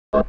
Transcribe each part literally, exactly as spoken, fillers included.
So.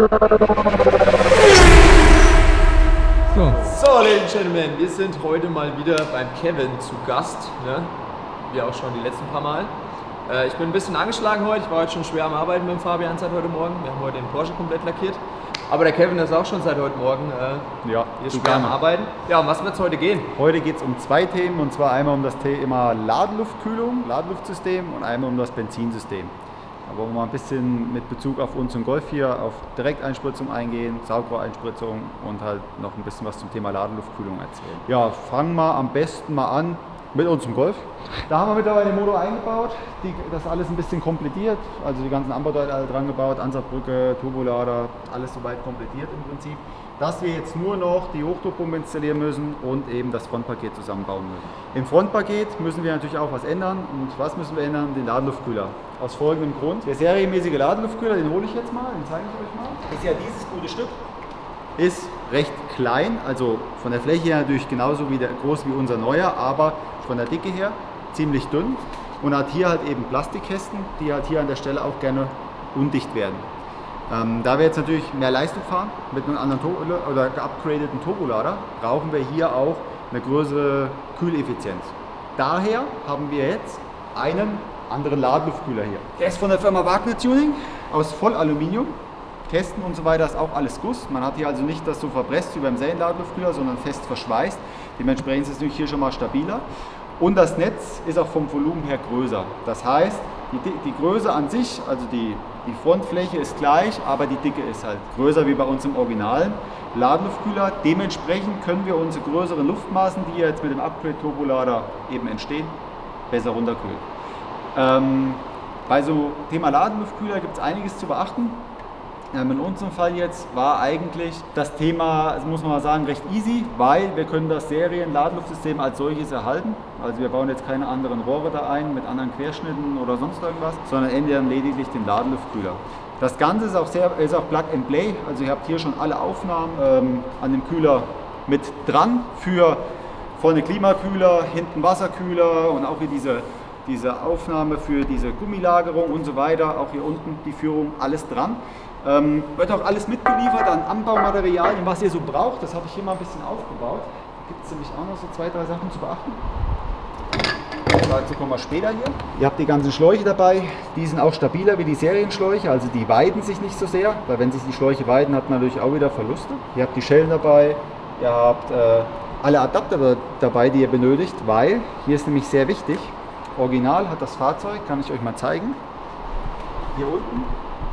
So, Ladies and Gentlemen, wir sind heute mal wieder beim Kevin zu Gast, ne? Wie auch schon die letzten paar Mal. Äh, ich bin ein bisschen angeschlagen heute, ich war heute schon schwer am Arbeiten mit dem Fabian seit heute Morgen. Wir haben heute den Porsche komplett lackiert. Aber der Kevin ist auch schon seit heute Morgen äh, ja, hier schwer am Arbeiten. Ja, um was wird es heute gehen? Heute geht es um zwei Themen, und zwar einmal um das Thema Ladeluftkühlung, Ladeluftsystem und einmal um das Benzinsystem. Da wollen wir mal ein bisschen mit Bezug auf unseren Golf hier auf Direkteinspritzung eingehen, Saugrohreinspritzung und halt noch ein bisschen was zum Thema Ladeluftkühlung erzählen. Ja, fangen wir am besten mal an mit unserem Golf. Da haben wir mittlerweile den Motor eingebaut, die, das alles ein bisschen komplettiert, also die ganzen Anbauteile alle dran gebaut, Ansatzbrücke, Turbolader, alles soweit komplettiert im Prinzip. Dass wir jetzt nur noch die Hochdruckpumpe installieren müssen und eben das Frontpaket zusammenbauen müssen. Im Frontpaket müssen wir natürlich auch was ändern. Und was müssen wir ändern? Den Ladeluftkühler. Aus folgendem Grund. Der serienmäßige Ladeluftkühler, den hole ich jetzt mal, den zeige ich euch mal. Das ist ja dieses gute Stück. Ist recht klein, also von der Fläche her natürlich genauso wie der, groß wie unser neuer, aber von der Dicke her ziemlich dünn und hat hier halt eben Plastikkästen, die halt hier an der Stelle auch gerne undicht werden. Ähm, da wir jetzt natürlich mehr Leistung fahren mit einem anderen Turbo oder geupgradeten Turbolader, brauchen wir hier auch eine größere Kühleffizienz. Daher haben wir jetzt einen anderen Ladeluftkühler hier. Der ist von der Firma Wagner Tuning aus Vollaluminium. Kästen und so weiter ist auch alles Guss. Man hat hier also nicht das so verpresst wie beim Serienladeluftkühler, sondern fest verschweißt. Dementsprechend ist es natürlich hier schon mal stabiler. Und das Netz ist auch vom Volumen her größer. Das heißt, die, die Größe an sich, also die, die Frontfläche ist gleich, aber die Dicke ist halt größer wie bei uns im originalen Ladeluftkühler. Dementsprechend können wir unsere größeren Luftmaßen, die jetzt mit dem Upgrade-Turbolader eben entstehen, besser runterkühlen. Ähm, bei so Thema Ladeluftkühler gibt es einiges zu beachten. Ähm, in unserem Fall jetzt war eigentlich das Thema, das muss man mal sagen, recht easy, weil wir können das Serien-Ladeluftsystem als solches erhalten. Also wir bauen jetzt keine anderen Rohre da ein mit anderen Querschnitten oder sonst irgendwas, sondern ändern lediglich den Ladeluftkühler. Das Ganze ist auch, sehr, ist auch Plug and Play, also ihr habt hier schon alle Aufnahmen ähm, an dem Kühler mit dran für vorne Klimakühler, hinten Wasserkühler und auch hier diese, diese Aufnahme für diese Gummilagerung und so weiter, auch hier unten die Führung, alles dran. Ähm, wird auch alles mitgeliefert an Anbaumaterialien, was ihr so braucht. Das habe ich hier mal ein bisschen aufgebaut. Da gibt es nämlich auch noch so zwei, drei Sachen zu beachten. Dazu kommen wir später hier. Ihr habt die ganzen Schläuche dabei. Die sind auch stabiler wie die Serienschläuche, also die weiden sich nicht so sehr, weil wenn sich die Schläuche weiden, hat man natürlich auch wieder Verluste. Ihr habt die Schellen dabei, ihr habt äh, alle Adapter dabei, die ihr benötigt, weil, hier ist nämlich sehr wichtig, original hat das Fahrzeug, kann ich euch mal zeigen, hier unten,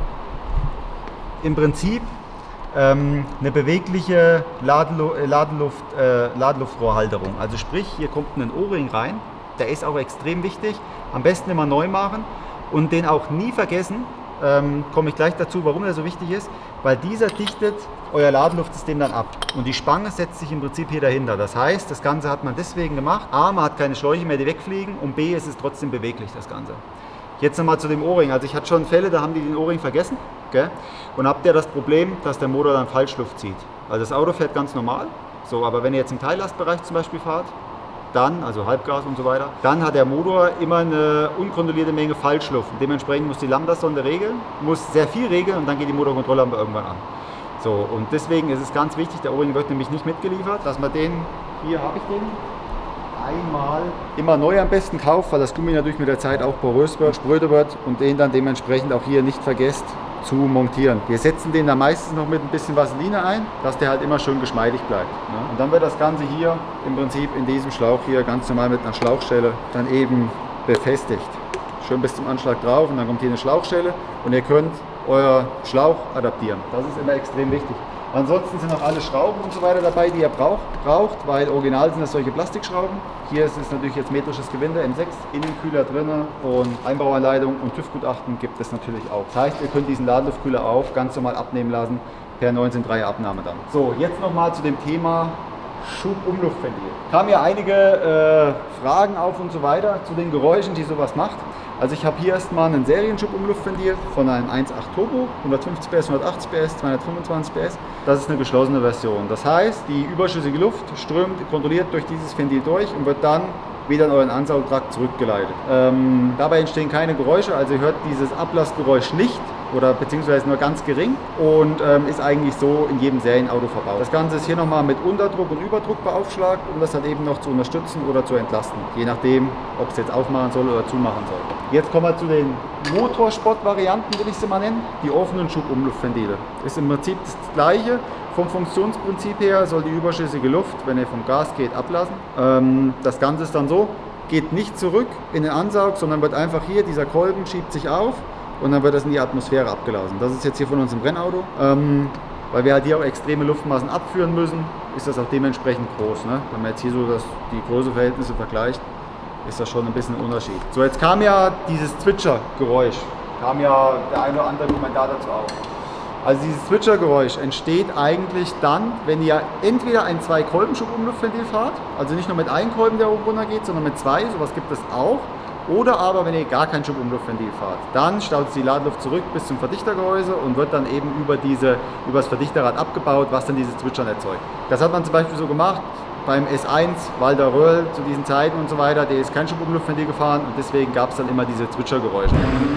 im Prinzip ähm, eine bewegliche Ladelu Ladeluft, äh, Ladeluftrohrhalterung. Also sprich, hier kommt ein O-Ring rein, der ist auch extrem wichtig, am besten immer neu machen und den auch nie vergessen, ähm, komme ich gleich dazu, warum der so wichtig ist, weil dieser dichtet euer Ladeluftsystem dann ab und die Spange setzt sich im Prinzip hier dahinter. Das heißt, das Ganze hat man deswegen gemacht, A, man hat keine Schläuche mehr, die wegfliegen, und B, ist es trotzdem beweglich, das Ganze. Jetzt nochmal zu dem O-Ring. Also ich hatte schon Fälle, da haben die den O-Ring vergessen, gell? Und habt ihr das Problem, dass der Motor dann Falschluft zieht. Also das Auto fährt ganz normal, so, aber wenn ihr jetzt im Teillastbereich zum Beispiel fahrt, dann, also Halbgas und so weiter, dann hat der Motor immer eine unkontrollierte Menge Falschluft. Und dementsprechend muss die Lambda-Sonde regeln, muss sehr viel regeln und dann geht die Motorkontrolllampe irgendwann an. So, und deswegen ist es ganz wichtig, der O-Ring wird nämlich nicht mitgeliefert, dass man den, hier habe ich den, einmal immer neu am besten kauft, weil das Gummi natürlich mit der Zeit auch porös wird, spröde wird, und den dann dementsprechend auch hier nicht vergesst zu montieren. Wir setzen den dann meistens noch mit ein bisschen Vaseline ein, dass der halt immer schön geschmeidig bleibt. Ne? Und dann wird das Ganze hier im Prinzip in diesem Schlauch hier ganz normal mit einer Schlauchstelle dann eben befestigt. Schön bis zum Anschlag drauf, und dann kommt hier eine Schlauchstelle und ihr könnt euer Schlauch adaptieren. Das ist immer extrem wichtig. Ansonsten sind auch alle Schrauben und so weiter dabei, die ihr braucht, braucht, weil original sind das solche Plastikschrauben. Hier ist es natürlich jetzt metrisches Gewinde, M sechs, Innenkühler drin, und Einbauanleitung und TÜV-Gutachten gibt es natürlich auch. Das heißt, ihr könnt diesen Ladeluftkühler auch ganz normal abnehmen lassen, per neunzehn Komma drei Abnahme dann. So, jetzt nochmal zu dem Thema Schubumluftventil. Kamen ja einige äh, Fragen auf und so weiter zu den Geräuschen, die sowas macht. Also ich habe hier erstmal einen Serienschubumluftventil von einem eins Komma acht Turbo, hundertfünfzig PS, hundertachtzig PS, zweihundertfünfundzwanzig PS. Das ist eine geschlossene Version. Das heißt, die überschüssige Luft strömt kontrolliert durch dieses Ventil durch und wird dann wieder in euren Ansaugtrakt zurückgeleitet. Ähm, dabei entstehen keine Geräusche, also ihr hört dieses Ablassgeräusch nicht. oder beziehungsweise nur ganz gering und ähm, ist eigentlich so in jedem Serienauto verbaut. Das Ganze ist hier nochmal mit Unterdruck und Überdruck beaufschlagt, um das dann eben noch zu unterstützen oder zu entlasten, je nachdem, ob es jetzt aufmachen soll oder zumachen soll. Jetzt kommen wir zu den Motorsport-Varianten, will ich sie mal nennen, die offenen Schubumluftventile. Ist im Prinzip das gleiche. Vom Funktionsprinzip her soll die überschüssige Luft, wenn er vom Gas geht, ablassen. Ähm, das Ganze ist dann so, geht nicht zurück in den Ansaug, sondern wird einfach hier, dieser Kolben schiebt sich auf und dann wird das in die Atmosphäre abgelassen. Das ist jetzt hier von unserem Rennauto. Ähm, weil wir halt hier auch extreme Luftmassen abführen müssen, ist das auch dementsprechend groß. Ne? Wenn man jetzt hier so das, die Größeverhältnisse vergleicht, ist das schon ein bisschen ein Unterschied. So, jetzt kam ja dieses Zwitschergeräusch, kam ja der eine oder andere Kommentar dazu auf. Also dieses Zwitschergeräusch entsteht eigentlich dann, wenn ihr entweder ein Zwei-Kolben-Schubumluftventil fahrt, also nicht nur mit einem Kolben, der oben runter geht, sondern mit zwei, sowas gibt es auch. Oder aber, wenn ihr gar kein Schubumluftventil fahrt, dann staut die Ladeluft zurück bis zum Verdichtergehäuse und wird dann eben über, diese, über das Verdichterrad abgebaut, was dann dieses Zwitschern erzeugt. Das hat man zum Beispiel so gemacht beim S eins, Walter Röhrl zu diesen Zeiten und so weiter, der ist kein Schubumluftventil gefahren und deswegen gab es dann immer diese Zwitschergeräusche.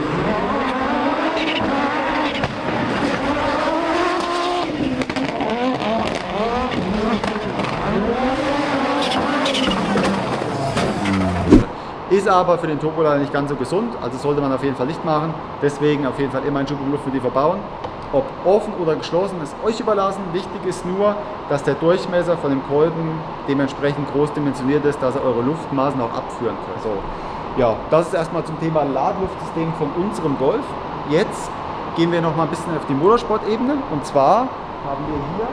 Ist aber für den Turbolader nicht ganz so gesund, also sollte man auf jeden Fall nicht machen. Deswegen auf jeden Fall immer ein Schubumluftventil verbauen. Ob offen oder geschlossen, ist euch überlassen. Wichtig ist nur, dass der Durchmesser von dem Kolben dementsprechend groß dimensioniert ist, dass er eure Luftmaßen auch abführen könnt. So, ja, das ist erstmal zum Thema Ladeluftsystem von unserem Golf. Jetzt gehen wir noch mal ein bisschen auf die Motorsport-Ebene. Und zwar haben wir hier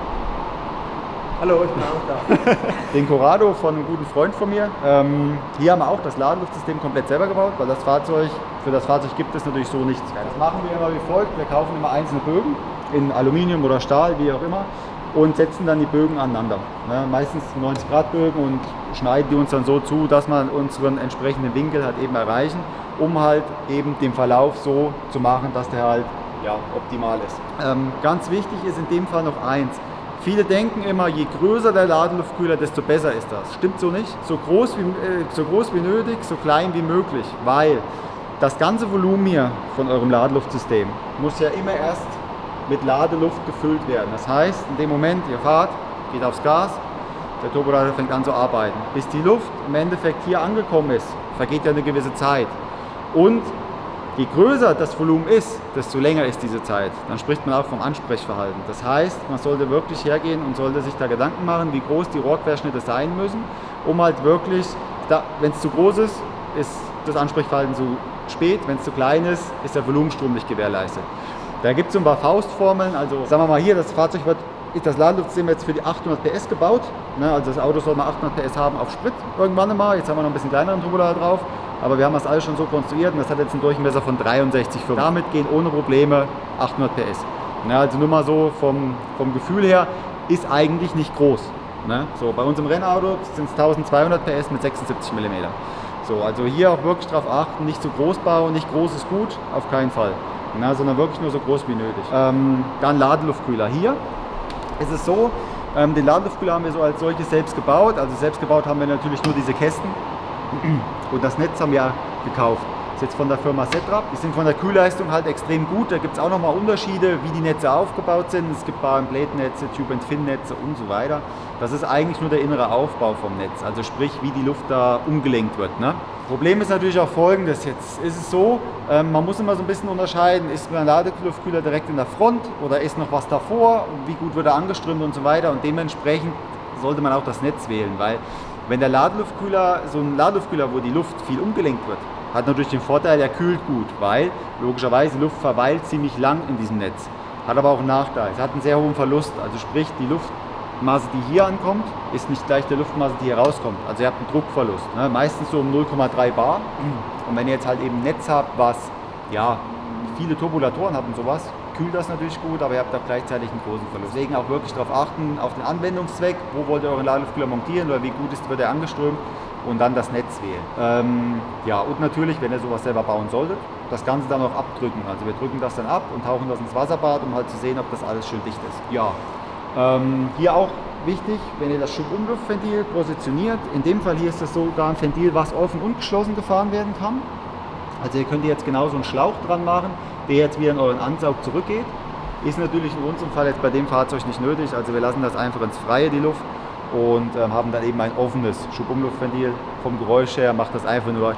Hallo, ich bin auch da. den Corrado von einem guten Freund von mir. Ähm, hier haben wir auch das Ladeluftsystem komplett selber gebaut, weil das Fahrzeug, für das Fahrzeug gibt es natürlich so nichts. Das machen wir immer wie folgt. Wir kaufen immer einzelne Bögen in Aluminium oder Stahl, wie auch immer, und setzen dann die Bögen aneinander. Ne, meistens neunzig Grad Bögen und schneiden die uns dann so zu, dass wir unseren entsprechenden Winkel halt eben erreichen, um halt eben den Verlauf so zu machen, dass der halt ja, optimal ist. Ähm, ganz wichtig ist in dem Fall noch eins. Viele denken immer, je größer der Ladeluftkühler, desto besser ist das. Stimmt so nicht. So groß wie, äh, so groß wie nötig, so klein wie möglich, weil das ganze Volumen hier von eurem Ladeluftsystem muss ja immer erst mit Ladeluft gefüllt werden. Das heißt, in dem Moment, ihr fahrt, geht aufs Gas, der Turbolader fängt an zu arbeiten. Bis die Luft im Endeffekt hier angekommen ist, vergeht ja eine gewisse Zeit. Und je größer das Volumen ist, desto länger ist diese Zeit. Dann spricht man auch vom Ansprechverhalten. Das heißt, man sollte wirklich hergehen und sollte sich da Gedanken machen, wie groß die Rohrquerschnitte sein müssen, um halt wirklich, wenn es zu groß ist, ist das Ansprechverhalten zu spät, wenn es zu klein ist, ist der Volumenstrom nicht gewährleistet. Da gibt es so ein paar Faustformeln, also sagen wir mal hier, das Fahrzeug wird, ist das Ladluftsystem jetzt für die achthundert P S gebaut, ne, also das Auto soll mal achthundert P S haben auf Sprit irgendwann einmal, jetzt haben wir noch ein bisschen kleineren Turbolader drauf. Aber wir haben das alles schon so konstruiert und das hat jetzt einen Durchmesser von dreiundsechzig Komma fünf. Damit gehen ohne Probleme achthundert P S. Ja, also nur mal so vom, vom Gefühl her, ist eigentlich nicht groß. Ne? So, bei uns im Rennauto sind es eintausendzweihundert P S mit sechsundsiebzig Millimeter. So, also hier auch wirklich darauf achten, nicht zu groß bauen, nicht groß ist gut, auf keinen Fall. Ja, sondern wirklich nur so groß wie nötig. Ähm, dann Ladeluftkühler. Hier ist es so, ähm, den Ladeluftkühler haben wir so als solches selbst gebaut. Also selbst gebaut haben wir natürlich nur diese Kästen. Und das Netz haben wir gekauft. Das ist jetzt von der Firma Setrap. Die sind von der Kühlleistung halt extrem gut. Da gibt es auch nochmal Unterschiede, wie die Netze aufgebaut sind. Es gibt Bar-and-Plate-Netze, Tube-and-Fin-Netze und so weiter. Das ist eigentlich nur der innere Aufbau vom Netz. Also sprich, wie die Luft da umgelenkt wird. Ne? Problem ist natürlich auch folgendes. Jetzt ist es so, ähm, man muss immer so ein bisschen unterscheiden, ist mein Ladeluftkühler direkt in der Front oder ist noch was davor? Wie gut wird er angeströmt und so weiter. Und dementsprechend sollte man auch das Netz wählen, weil wenn der Ladeluftkühler, so ein Ladeluftkühler, wo die Luft viel umgelenkt wird, hat natürlich den Vorteil, er kühlt gut, weil logischerweise die Luft verweilt ziemlich lang in diesem Netz. Hat aber auch einen Nachteil, es hat einen sehr hohen Verlust, also sprich die Luftmasse, die hier ankommt, ist nicht gleich der Luftmasse, die hier rauskommt. Also ihr habt einen Druckverlust, ne? Meistens so um null Komma drei Bar. Und wenn ihr jetzt halt eben ein Netz habt, was ja, viele Turbulatoren hat und sowas, kühlt das natürlich gut, aber ihr habt auch gleichzeitig einen großen Verlust. Deswegen auch wirklich darauf achten, auf den Anwendungszweck, wo wollt ihr euren Ladeluftkühler montieren oder wie gut ist, wird er angeströmt und dann das Netz wählen. Ähm, ja, und natürlich, wenn ihr sowas selber bauen solltet, das Ganze dann auch abdrücken. Also wir drücken das dann ab und tauchen das ins Wasserbad, um halt zu sehen, ob das alles schön dicht ist. Ja, ähm, hier auch wichtig, wenn ihr das Schubumluftventil positioniert, in dem Fall hier ist das sogar ein Ventil, was offen und geschlossen gefahren werden kann. Also ihr könnt jetzt genauso einen Schlauch dran machen, der jetzt wieder in euren Ansaug zurückgeht. Ist natürlich in unserem Fall jetzt bei dem Fahrzeug nicht nötig, also wir lassen das einfach ins Freie, die Luft, und ähm, haben dann eben ein offenes Schubumluftventil. Vom Geräusch her macht das einfach nur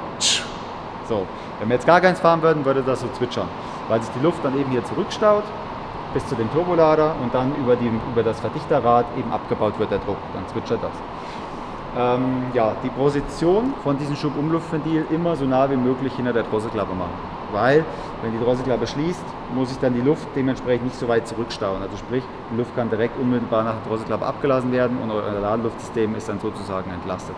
so. Wenn wir jetzt gar keins fahren würden, würde das so zwitschern, weil sich die Luft dann eben hier zurückstaut bis zu dem Turbolader und dann über, die, über das Verdichterrad eben abgebaut wird der Druck, dann zwitschert das. Ähm, ja, die Position von diesem Schubumluftventil immer so nah wie möglich hinter der Drosselklappe machen, weil wenn die Drosselklappe schließt, muss sich dann die Luft dementsprechend nicht so weit zurückstauen. Also sprich, die Luft kann direkt unmittelbar nach der Drosselklappe abgelassen werden und euer Ladeluftsystem ist dann sozusagen entlastet.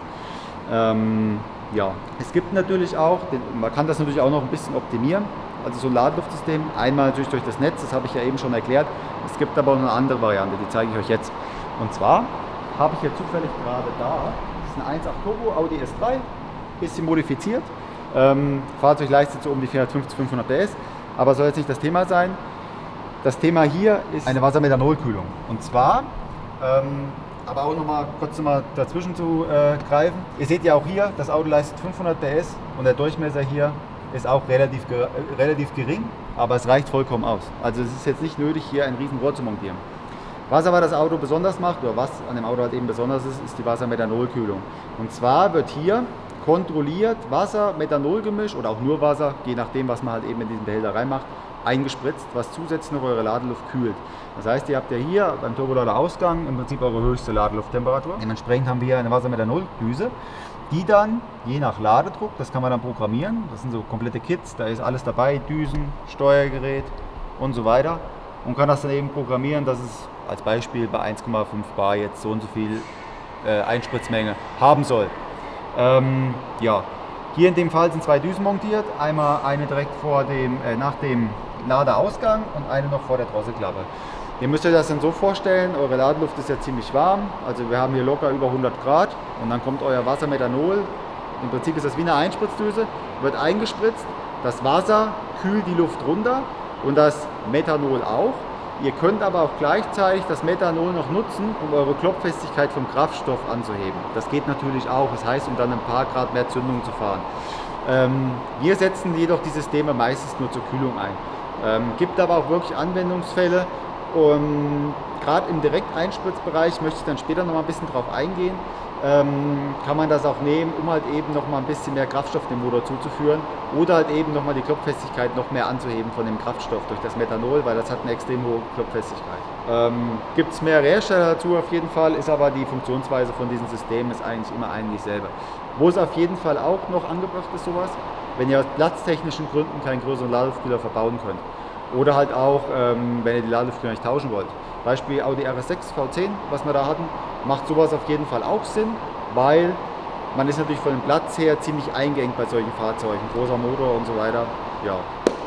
Ähm, ja, es gibt natürlich auch, man kann das natürlich auch noch ein bisschen optimieren, also so ein Ladeluftsystem, einmal natürlich durch das Netz, das habe ich ja eben schon erklärt, es gibt aber auch eine andere Variante, die zeige ich euch jetzt. Und zwar habe ich hier zufällig gerade da, das ist ein eins Komma acht Turbo Audi S drei, bisschen modifiziert. Ähm, Fahrzeug leistet so um die vierhundertfünfzig, fünfhundert P S, aber soll jetzt nicht das Thema sein. Das Thema hier ist eine Wassermethanolkühlung. Und zwar, ähm, aber auch noch mal kurz noch mal dazwischen zu äh, greifen. Ihr seht ja auch hier, das Auto leistet fünfhundert P S und der Durchmesser hier ist auch relativ, ge äh, relativ gering, aber es reicht vollkommen aus. Also es ist jetzt nicht nötig, hier ein riesen Rohr zu montieren. Was aber das Auto besonders macht, oder was an dem Auto halt eben besonders ist, ist die Wassermethanolkühlung. Und zwar wird hier kontrolliert Wasser-Methanol-Gemisch oder auch nur Wasser, je nachdem, was man halt eben in diesen Behälter reinmacht, eingespritzt, was zusätzlich noch eure Ladeluft kühlt. Das heißt, ihr habt ja hier beim Turbolader-Ausgang im Prinzip eure höchste Ladelufttemperatur. Dementsprechend haben wir hier eine Wassermethanol-Düse, die dann je nach Ladedruck, das kann man dann programmieren, das sind so komplette Kits, da ist alles dabei, Düsen, Steuergerät und so weiter, und kann das dann eben programmieren, dass es als Beispiel bei eins Komma fünf Bar jetzt so und so viel äh, Einspritzmenge haben soll. Ähm, ja, hier in dem Fall sind zwei Düsen montiert, einmal eine direkt vor dem, äh, nach dem Ladeausgang und eine noch vor der Drosselklappe. Ihr müsst euch das dann so vorstellen, eure Ladeluft ist ja ziemlich warm, also wir haben hier locker über hundert Grad und dann kommt euer Wassermethanol, im Prinzip ist das wie eine Einspritzdüse, wird eingespritzt, das Wasser kühlt die Luft runter und das Methanol auch. Ihr könnt aber auch gleichzeitig das Methanol noch nutzen, um eure Klopffestigkeit vom Kraftstoff anzuheben. Das geht natürlich auch, das heißt, um dann ein paar Grad mehr Zündung zu fahren. Ähm, wir setzen jedoch die Systeme meistens nur zur Kühlung ein. Ähm, gibt aber auch wirklich Anwendungsfälle. Um, gerade im Direkteinspritzbereich, möchte ich dann später noch mal ein bisschen drauf eingehen, ähm, kann man das auch nehmen, um halt eben noch mal ein bisschen mehr Kraftstoff dem Motor zuzuführen oder halt eben noch mal die Klopffestigkeit noch mehr anzuheben von dem Kraftstoff durch das Methanol, weil das hat eine extrem hohe Klopffestigkeit. Ähm, Gibt es mehrere Hersteller dazu auf jeden Fall, ist aber die Funktionsweise von diesem System ist eigentlich immer eigentlich selber. Wo es auf jeden Fall auch noch angebracht ist sowas, wenn ihr aus platztechnischen Gründen keinen größeren Ladekühler verbauen könnt. Oder halt auch, ähm, wenn ihr die Ladekühler nicht tauschen wollt. Beispiel Audi R S sechs V zehn, was wir da hatten, macht sowas auf jeden Fall auch Sinn, weil man ist natürlich von dem Platz her ziemlich eingeengt bei solchen Fahrzeugen, großer Motor und so weiter. Ja.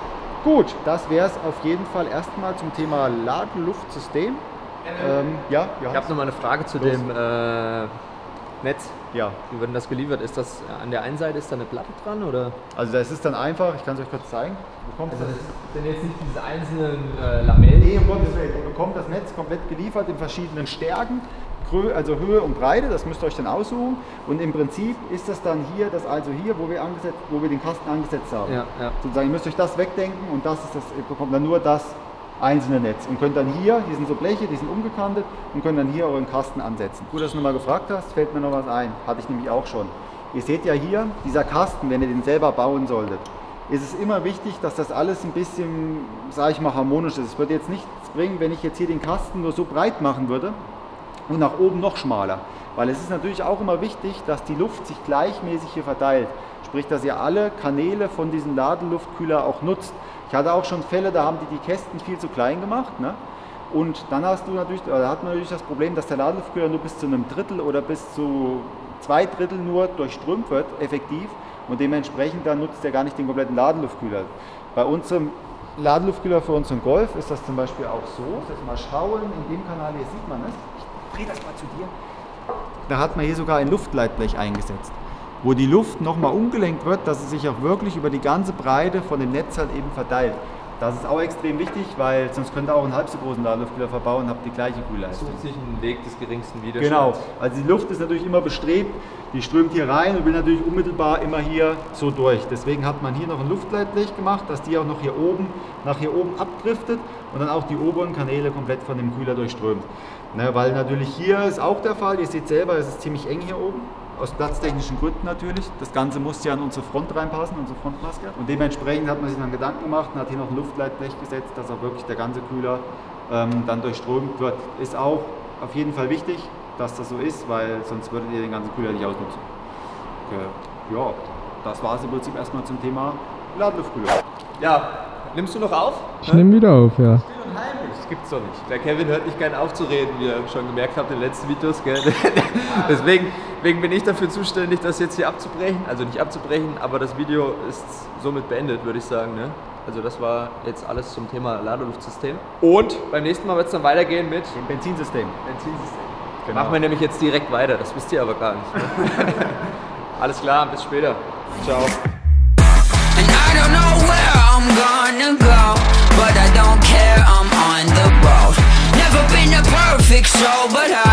Gut, das wäre es auf jeden Fall erstmal zum Thema Ladeluftsystem. Ähm, ja, ich habe noch mal eine Frage zu Los. dem äh, Netz. Ja. Wie wird denn das geliefert? Ist das an der einen Seite ist da eine Platte dran oder? Also das ist dann einfach, ich kann es euch kurz zeigen. Wo kommt Also das? das sind jetzt nicht diese einzelnen äh, Lamellen? Nee, um Gottes Willen. Ihr bekommt das Netz komplett geliefert in verschiedenen Stärken, also Höhe und Breite, das müsst ihr euch dann aussuchen. Und im Prinzip ist das dann hier, das also hier, wo wir, angesetzt, wo wir den Kasten angesetzt haben. Ja, ja. Sozusagen, ihr müsst euch das wegdenken und das ist das, ihr bekommt dann nur das einzelne Netz und könnt dann hier, hier sind so Bleche, die sind umgekantet und könnt dann hier euren Kasten ansetzen. Gut, dass du nochmal gefragt hast, fällt mir noch was ein, hatte ich nämlich auch schon. Ihr seht ja hier, dieser Kasten, wenn ihr den selber bauen solltet, ist es immer wichtig, dass das alles ein bisschen, sage ich mal, harmonisch ist. Es würde jetzt nichts bringen, wenn ich jetzt hier den Kasten nur so breit machen würde und nach oben noch schmaler. Weil es ist natürlich auch immer wichtig, dass die Luft sich gleichmäßig hier verteilt. Sprich, dass ihr alle Kanäle von diesem Ladeluftkühler auch nutzt. Ich hatte auch schon Fälle, da haben die die Kästen viel zu klein gemacht. Ne? Und dann hast du natürlich, da hat man natürlich das Problem, dass der Ladeluftkühler nur bis zu einem Drittel oder bis zu zwei Drittel nur durchströmt wird, effektiv. Und dementsprechend dann nutzt er gar nicht den kompletten Ladeluftkühler. Bei unserem Ladeluftkühler für unseren Golf ist das zum Beispiel auch so. Ich muss jetzt mal schauen, in dem Kanal hier sieht man es. Ich drehe das mal zu dir. Da hat man hier sogar ein Luftleitblech eingesetzt, wo die Luft nochmal umgelenkt wird, dass es sich auch wirklich über die ganze Breite von dem Netz halt eben verteilt. Das ist auch extrem wichtig, weil sonst könnt ihr auch einen halb so großen Ladeluftkühler verbauen und habt die gleiche Kühlleistung. Sucht sich einen Weg des geringsten Widerstands. Genau, also die Luft ist natürlich immer bestrebt, die strömt hier rein und will natürlich unmittelbar immer hier so durch. Deswegen hat man hier noch ein Luftleitblech gemacht, dass die auch noch hier oben, nach hier oben abdriftet und dann auch die oberen Kanäle komplett von dem Kühler durchströmt. Ne, weil natürlich hier ist auch der Fall, ihr seht selber, es ist ziemlich eng hier oben. Aus platztechnischen Gründen natürlich. Das Ganze muss ja an unsere Front reinpassen, unsere Frontmaske. Und dementsprechend hat man sich dann Gedanken gemacht und hat hier noch ein Luftleitblech gesetzt, dass auch wirklich der ganze Kühler ähm, dann durchströmt wird. Ist auch auf jeden Fall wichtig, dass das so ist, weil sonst würdet ihr den ganzen Kühler nicht ausnutzen. Okay. Ja, das war es im Prinzip erstmal zum Thema Ladeluftkühler. Ja, nimmst du noch auf? Ich nehme wieder auf, ja. Das gibt's doch nicht. Der Kevin hört nicht gern aufzureden, wie ihr schon gemerkt habt in den letzten Videos. Gell? deswegen, deswegen bin ich dafür zuständig, das jetzt hier abzubrechen. Also nicht abzubrechen, aber das Video ist somit beendet, würde ich sagen. Ne? Also das war jetzt alles zum Thema Ladeluftsystem. Und beim nächsten Mal wird es dann weitergehen mit dem Benzinsystem. Benzinsystem. Genau. Machen wir nämlich jetzt direkt weiter, das wisst ihr aber gar nicht. Ne? Alles klar, bis später. Ciao. And I don't know where I'm gonna go, but I don't care, I'm on the road. Never been a perfect soul, but I